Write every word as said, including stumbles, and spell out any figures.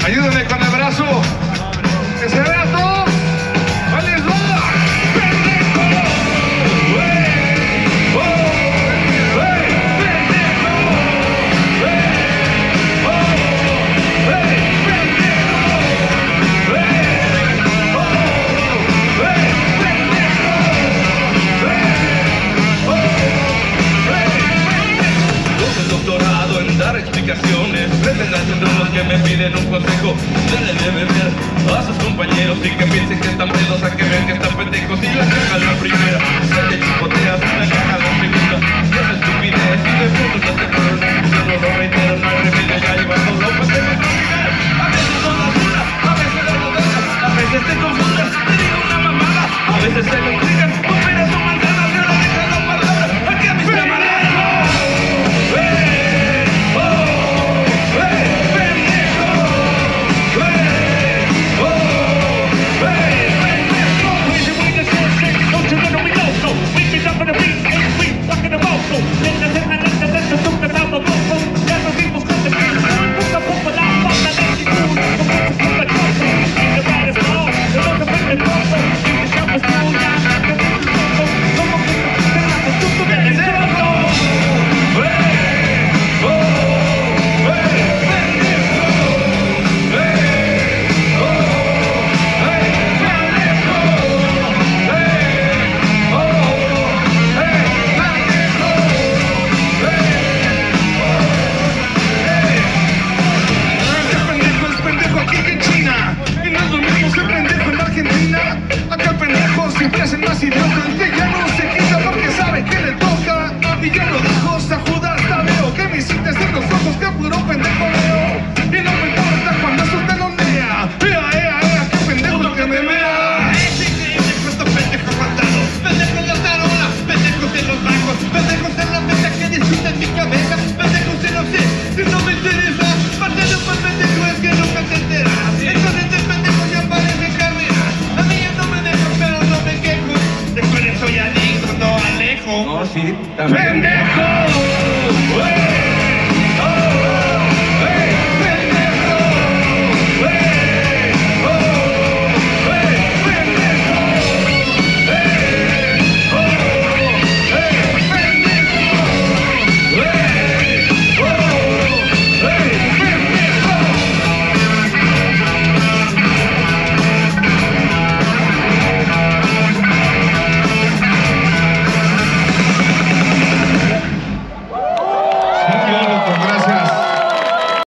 Ayúdenme con el brazo. Que se vea todo. ¡Ahí les va! Explicaciones, pretendan entre los que me piden un consejo. Dale de beber a sus compañeros y que piensen que están pedos a que vean que están pendejos. Y la caga la primera, se te chipoteas, la caga la segunda. No es estupidez y de puntos no te puedo no lo reitero, no hay remedio, ya llevas todo lo pendejos. A veces no das una, a veces no lo dejas, a veces te confundes, te digo una mamada, a veces se lo explican, operas o manzanas, yo no dejas la palabra, aquí a mis camaradas. No, sí, también.